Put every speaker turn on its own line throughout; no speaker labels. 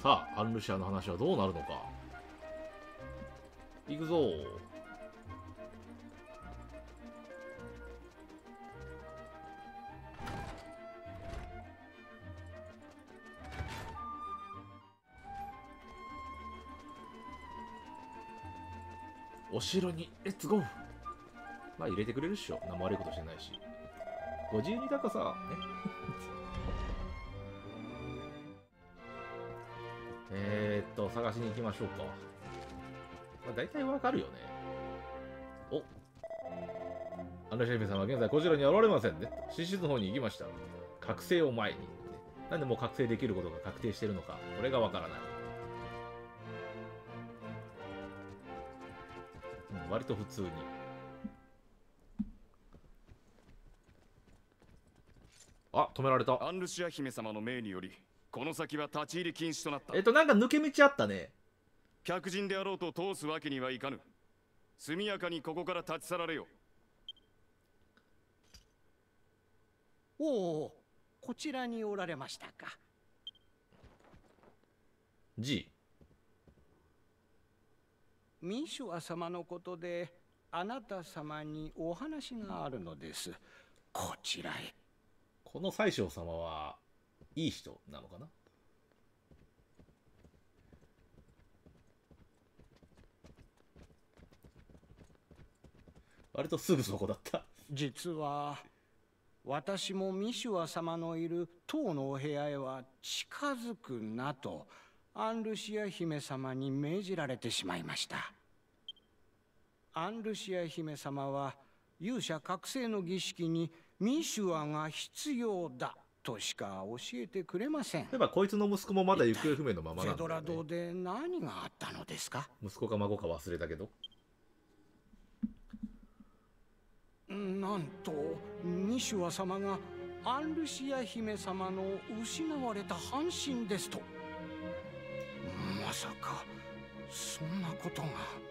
さあアンルシアの話はどうなるのか。行くぞ。お城にレッツゴー。まあ入れてくれるっしょ。何も悪いことしてないし。ご自由に高さね。探しに行きましょうか。まあ大体わかるよね。お、アンルシア姫様は現在こちらにはおられませんね。寝室の方に行きました。覚醒を前に。なんでもう覚醒できることが確定してるのか、これがわからない。割と普通に。あ、止められた。
アンルシア姫様の命によりこの先は立ち入り禁止となった。
なんか抜け道あったね。
客人であろうと通すわけにはいかぬ。速やかにここから立ち去られよ。
おお、こちらにおられましたか。
G。
ミシュア様のことであなた様にお話があるのです。こちらへ。
この宰相様はいい人なのかな。割とすぐそこだった。
実は私もミシュア様のいる塔のお部屋へは近づくなとアンルシア姫様に命じられてしまいました。アンルシア姫様は勇者覚醒の儀式にミシュアが必要だとしか教えてくれません。
例えばこいつの息子もまだ行方不明のままなんだよね。
ゼドラ堂で何があったのですか。
息子か孫か忘れたけど。
なんとミシュア様がアンルシア姫様の失われた半身ですと。まさかそんなことが。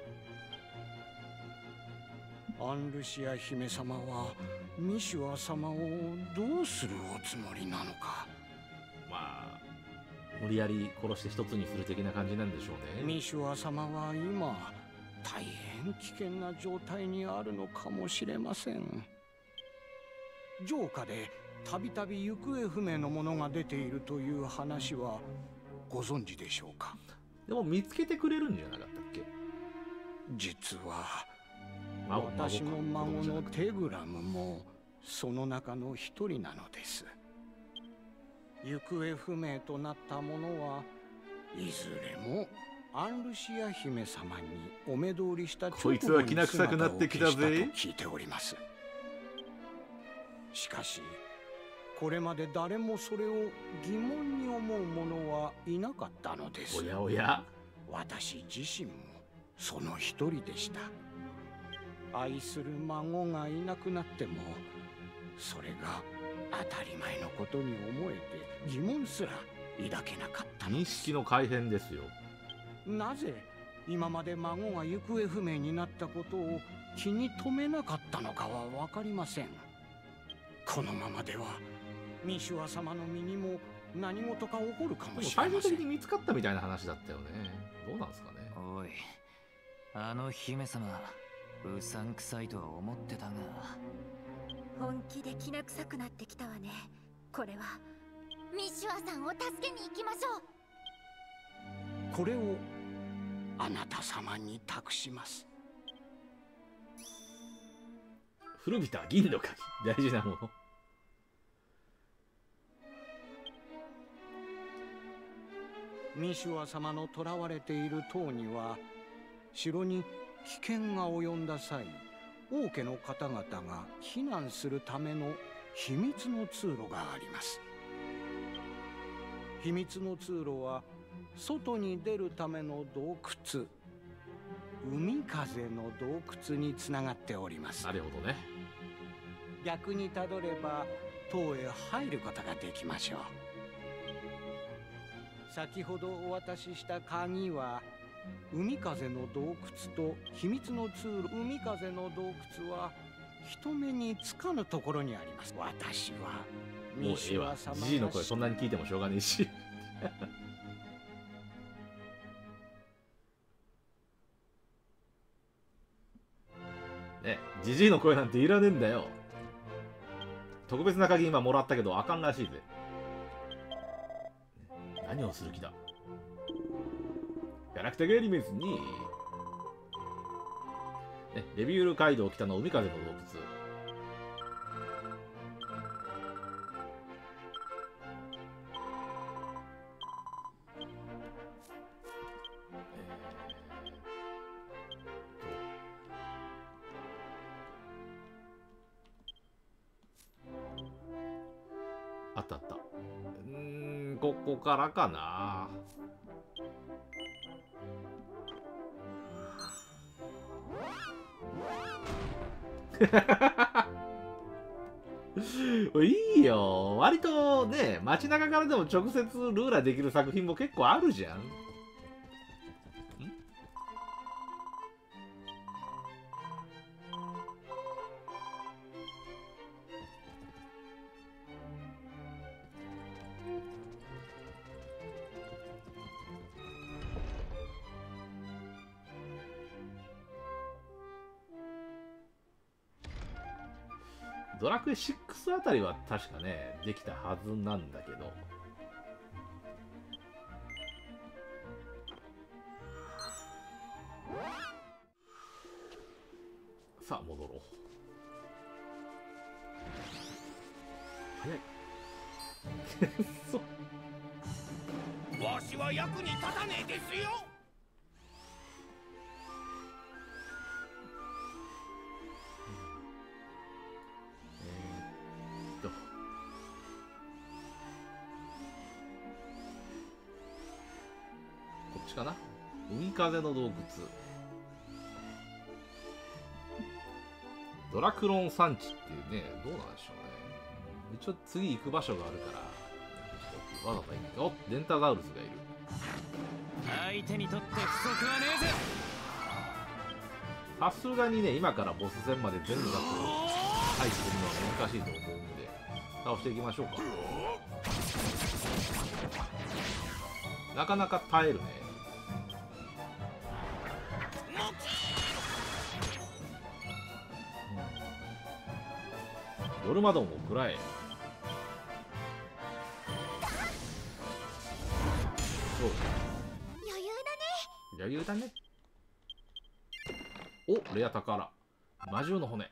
アンルシア姫様はミシュア様をどうするおつもりなのか。
まあ無理やり殺して一つにする的な感じなんでしょうね。
ミシュア様は今大変危険な状態にあるのかもしれません。城下でたびたび行方不明のものが出ているという話はご存知でしょうか。
でも見つけてくれるんじゃなかったっけ。
実は私の孫のテグラムもその中の一人なのです。行方不明となったものはいずれもアンルシア姫様にお目通りした
こいつはきな臭くなってきたぜ
と聞いております。しかしこれまで誰もそれを疑問に思う者はいなかったのです。
おやおや。
私自身もその一人でした。愛する孫がいなくなってもそれが当たり前のことに思えて疑問すら抱けなかったのです。
認識の改変ですよ。
なぜ今まで孫が行方不明になったことを気に留めなかったのかは分かりません。このままではミシュア様の身にも何事か起こるかもしれません。
最終的に見つかったみたいな話だったよね。どうなんですかね。
おい、あの姫様うさんくさいとは思ってたが、
本気できな臭くなってきたわね。これはミシュアさんを助けに行きましょう。
これをあなた様に託します。
古びた銀の鍵、大事なもの。
ミシュア様の囚われている塔には城に危険が及んだ際、王家の方々が避難するための秘密の通路があります。秘密の通路は外に出るための洞窟、海風の洞窟につながっております。
なるほどね。
逆にたどれば塔へ入ることができましょう。先ほどお渡しした鍵は海風の洞窟と秘密の通路。海風の洞窟は人目につかぬところにあります。私は
もうええわ。じじいの声そんなに聞いてもしょうがねえし。 ね、ジジイの声なんていらねえんだよ。特別な鍵今もらったけどあかんらしいぜ。何をする気だ。キャラクターがエリメンスに、ね、レビュール街道北の海風の洞窟。あったあった。ここからかな。いいよ。割とね、街中からでも直接ルーラーできる作品も結構あるじゃん。ドラクエ6あたりは確かね、できたはずなんだけど。さあ、戻ろう。早い。そう。
わしは役に立たねえですよ。
こっちかな。海風の洞窟。ドラクロン山地っていうね、どうなんでしょうね。一応次行く場所があるから、わざわざ行く。お、デンタザウルスがいる。
相手にとって不足はねえぜ。
さすがにね、今からボス戦まで全部だと入ってるのは難しいと思うんで、倒していきましょうか。なかなか耐えるね。ドルマドンを食らえ。そう。余裕だね。お、レア宝。魔獣の骨。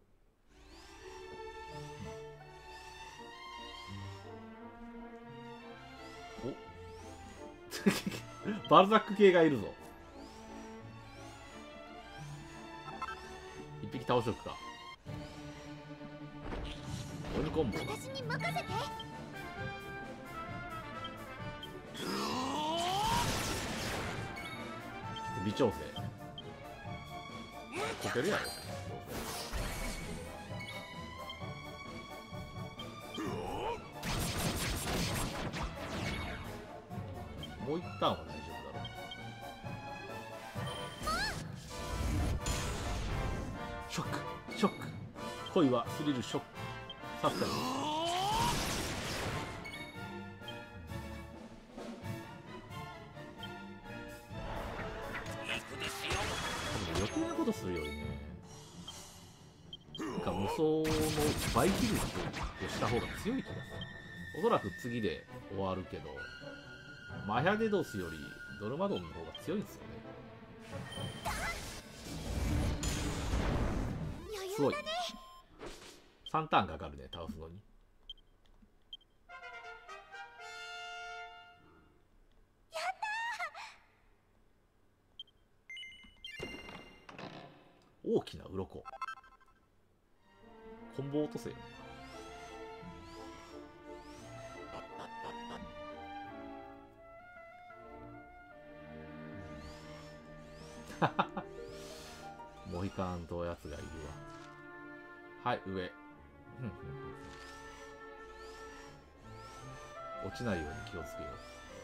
おバルザック系がいるぞ。一匹倒しとくか。鬼コンボ。
私に任せて。
微調整。こけるやろ。もう一旦は大丈夫だろう。ショックショック。恋はスリルショック。確かに。余計なことするよりね、なんか無双の倍比率をした方が強い気がする。おそらく次で終わるけど、マヒャデドスよりドルマドンの方が強いんですよね。すごい。3ターンかかるね、倒すのに。大きな鱗。コンボ落とせよ。モヒカンとやつがいるわ。はい、上。落ちないように気をつけよう。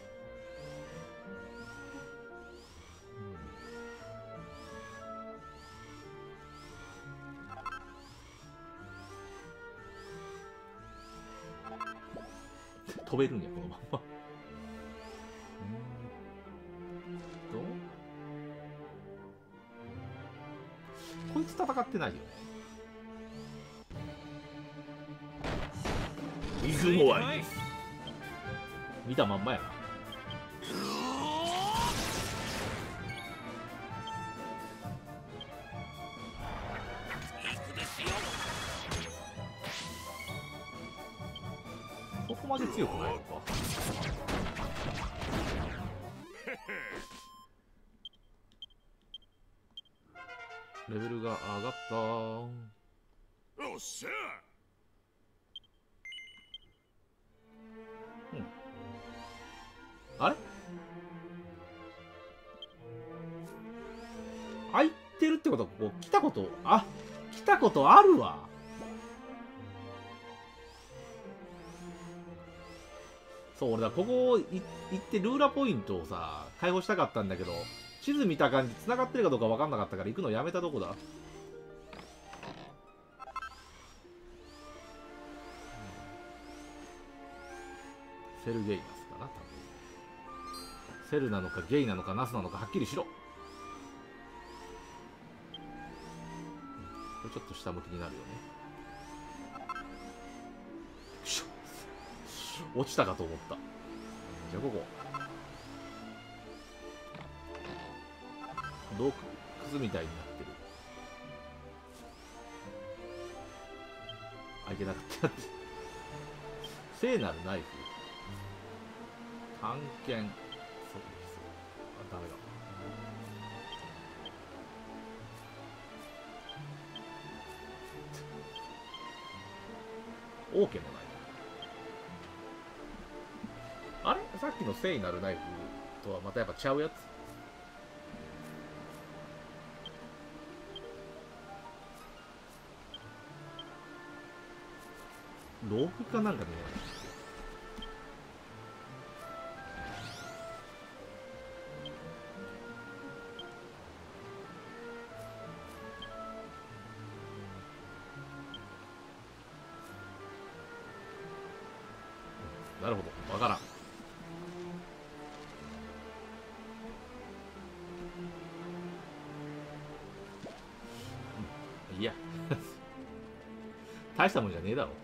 飛べるんや、このまんま。こいつつ戦ってないよね。出雲ワイン見たまんまやな。そこまで強くないのか。レベルが上がった。
おっしゃ。
あれ空いてるってことは、ここ来たこと、来たことあるわ。そう、俺だ、ここ行ってルーラポイントをさ、解放したかったんだけど、地図見た感じ、繋がってるかどうか分かんなかったから行くのやめたとこだ。セルゲイナスかな、多分。セルなのかゲイなのかナスなのかはっきりしろ。これちょっと下向きになるよね。落ちたかと思った。じゃあここ洞窟みたいになってる。いけなかったって。聖なるナイフ探検。そうダメだ。王家のナイフ。あれさっきの聖なるナイフとはまたやっぱちゃうやつ。ロープかなんかね。なるほど、わからん。いや大したもんじゃねえだろ。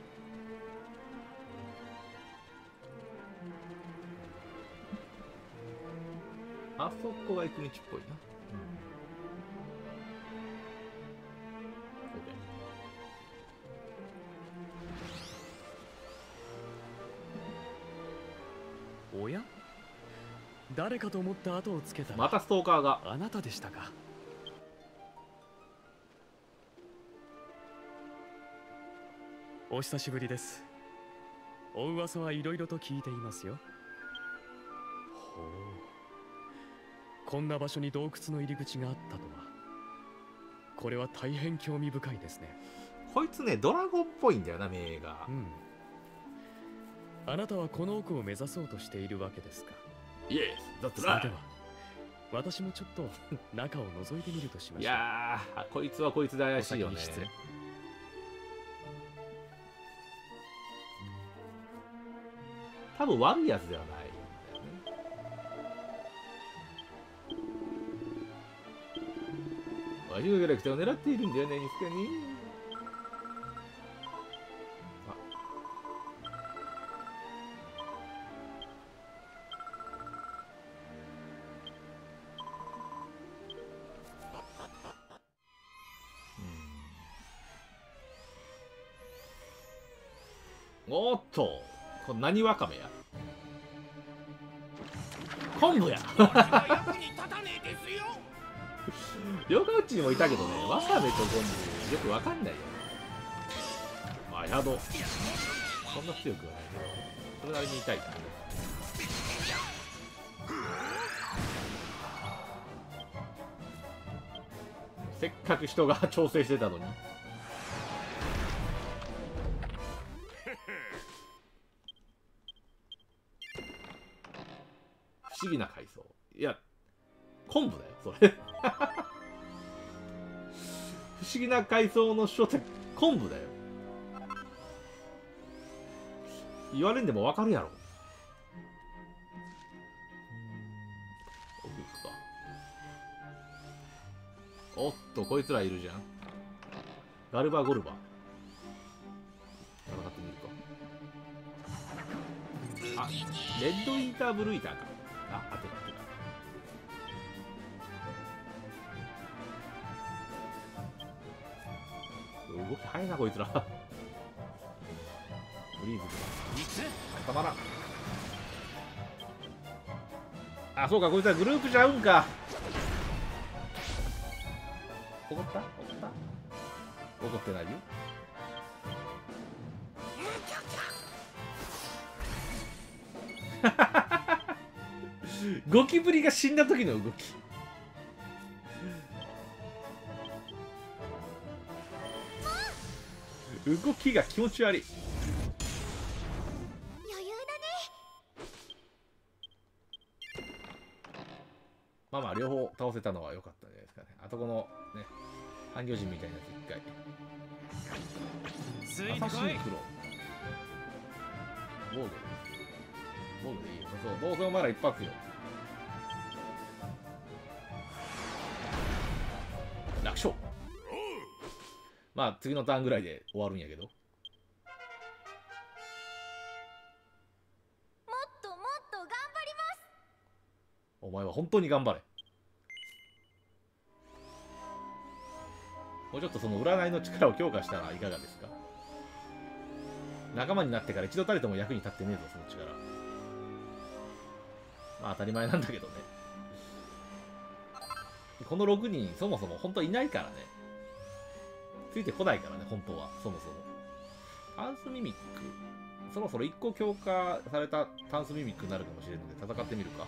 あそこが行く道っぽいな。
おや、誰かと思った後をつけた
またストーカーが。
あなたでしたか。お久しぶりです。お噂はいろいろと聞いていますよ。ほう、こんな場所に洞窟の入り口があったとは。これは大変興味深いですね。
こいつね、ドラゴンっぽいんだよな、目が。
うん。あなたはこの奥を目指そうとしているわけですか。
イエス、だって
それでは私もちょっと中を覗いてみるとしましょう。
いやー、こいつはこいつで怪しいよね。多分悪いやつではないんだよね。わしのキャラクターを狙っているんだよね、ニスカに。おっと、これ何わかめや。昆布や。
役に立たねえですよ。
両側うちにもいたけどね、わかめと昆布よくわかんないよね。まあ、ヤドそんな強くはないけど、それなりに痛い。せっかく人が調整してたのに。不思議な海藻。いや、昆布だよ、それ。不思議な海藻の正体、昆布だよ。言われんでもわかるやろ。奥行くか。おっと、こいつらいるじゃん。 ガルバゴルバ戦ってみるか。あ、レッドイーターブルーイーターか。あ、当てた当てた。動き早いなこいつら。フリーズ固まらん。あ、そうか、こいつはグループちゃうんか。怒った怒った怒ってないよ。ゴキブリが死んだ時の動き。動きが気持ち悪い。
余裕
まあまあ両方倒せたのは良かったんじゃないですかね。あとこのね、半魚人みたいなやつ一回。アサシンクロボードボードでいいよ。そう、どうせお前ら一発よ。楽勝。まあ次のターンぐらいで終わるんやけど。
もっともっと頑張ります。
お前は本当に頑張れ。もうちょっとその占いの力を強化したらいかがですか。仲間になってから一度たりとも役に立ってねえぞ、その力。まあ当たり前なんだけどね。この6人そもそも本当いないからね。ついてこないからね、本当は。そもそもタンスミミック、そろそろ1個強化されたタンスミミックになるかもしれないので戦ってみるか。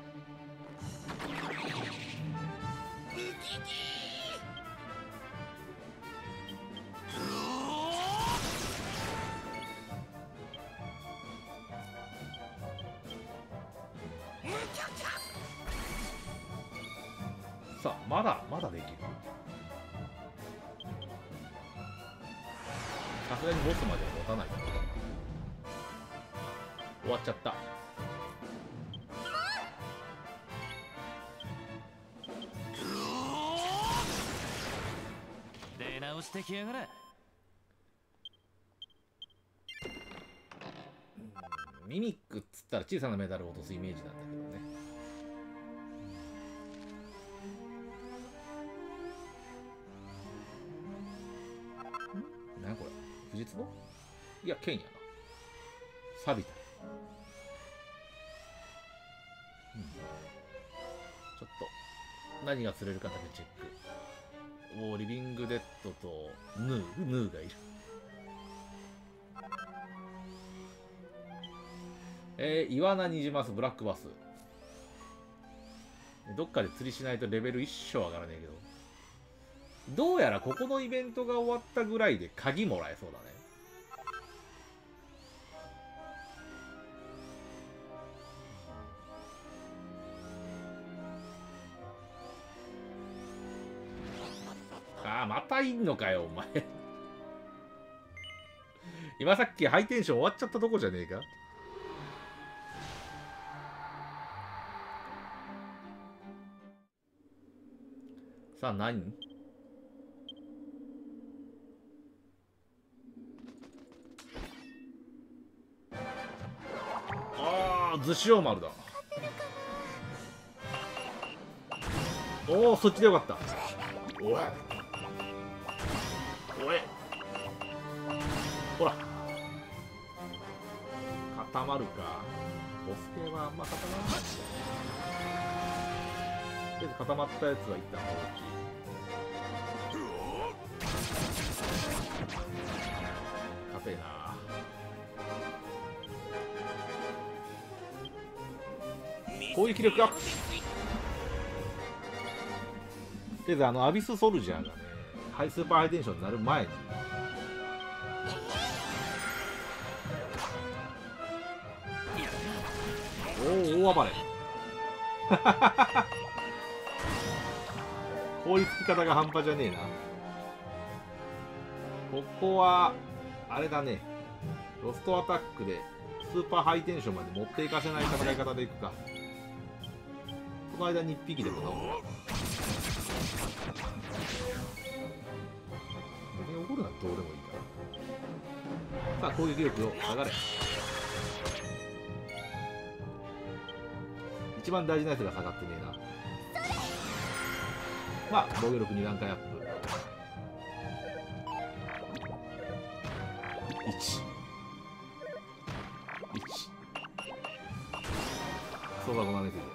さあ、まだできる。さすがにボスまでは持たないだろうな。終わっちゃった。
出直してきやがれ。
ミミックっつったら小さなメダルを落とすイメージなんだけどね。何これ、藤壺？いや、剣やな。錆びた。ちょっと何が釣れるかだけチェック。おー、リビングデッドとヌーがいる。イワナニジマス、ブラックバス。どっかで釣りしないとレベル一生上がらねえけど。どうやらここのイベントが終わったぐらいで鍵もらえそうだね。ああ、またいんのかよ、お前。今さっきハイテンション終わっちゃったとこじゃねえか。さあ何？ああ、ズシオ丸だ。おお、そっちでよかった。おいおい、ほら固まるか。ボス系はあんま固まらない。とりあえず固まったやつは一旦放置。硬えな。攻撃力アップ。とりあえずアビスソルジャーがね、ハイスーパーハイテンションになる前におお、大暴れ。効率つき方が半端じゃねえな。ここはあれだね、ロストアタックでスーパーハイテンションまで持っていかせない戦い方でいくか。この間に1匹でも倒す。 別に怒るなんてどうでもいいから。さあ攻撃力を下がれ。一番大事なやつが下がってねえな。まあ防御力2段階アップ。1そうだ、ごなめてる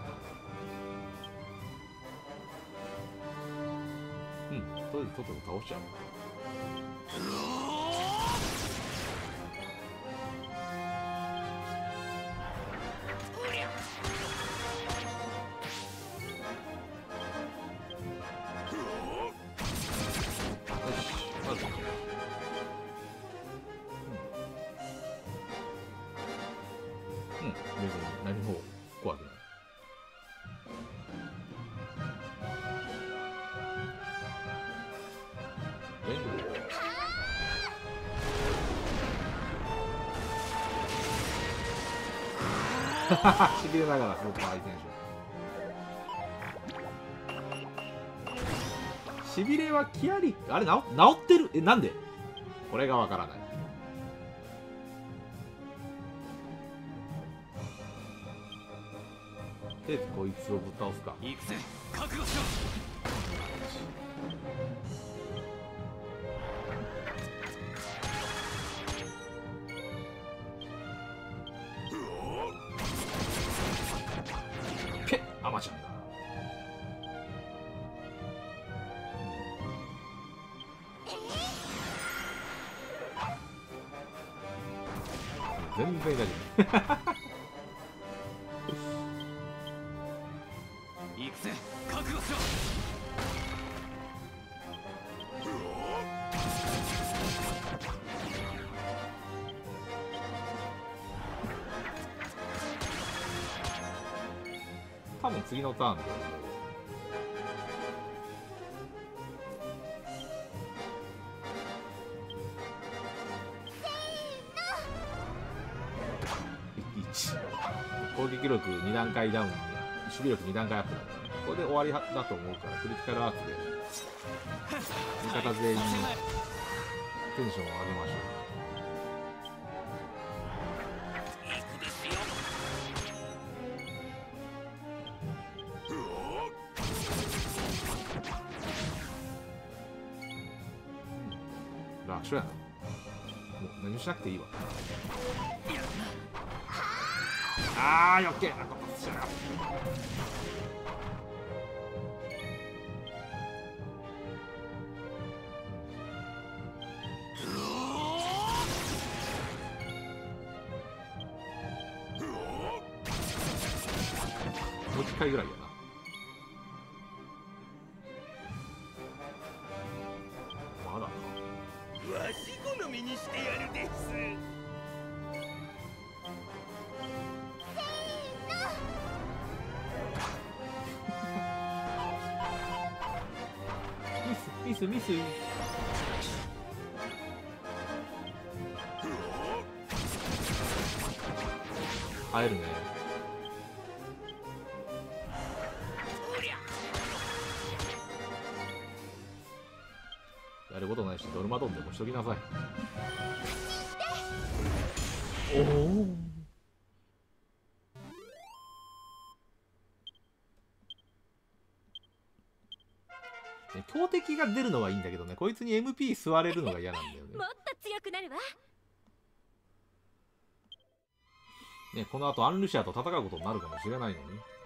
やな。とりあえずとっとと倒しちゃう。別に何も怖くない。しびれながらスーパーハイテンション。しびれはキアリあれ治ってる。なんでこれがわからない。でこいつをぶっ倒すか。
行くぜ、覚悟しろ。
ペッアマちゃんだ。全然大丈夫。
行くぜ、覚悟しろ。
多分次のターンで攻撃力2段階ダウン、守備力2段階アップだからね。これで終わりだと思うから、クリティカルアーツで味方全員にテンションを上げましょう。楽勝やな。もう何もしなくていいわ。ああ余計なことしやがって。もう一回ぐらいやな。まだか。
わし好みにしてやるです。
ミスミス。入るね。やることないしドルマドンでもしときなさい。おお。強敵が出るのはいいんだけどね、こいつに MP 吸われるのが嫌なんだよね。
もっと強くなるわ。
ね、この後アンルシアと戦うことになるかもしれないのに。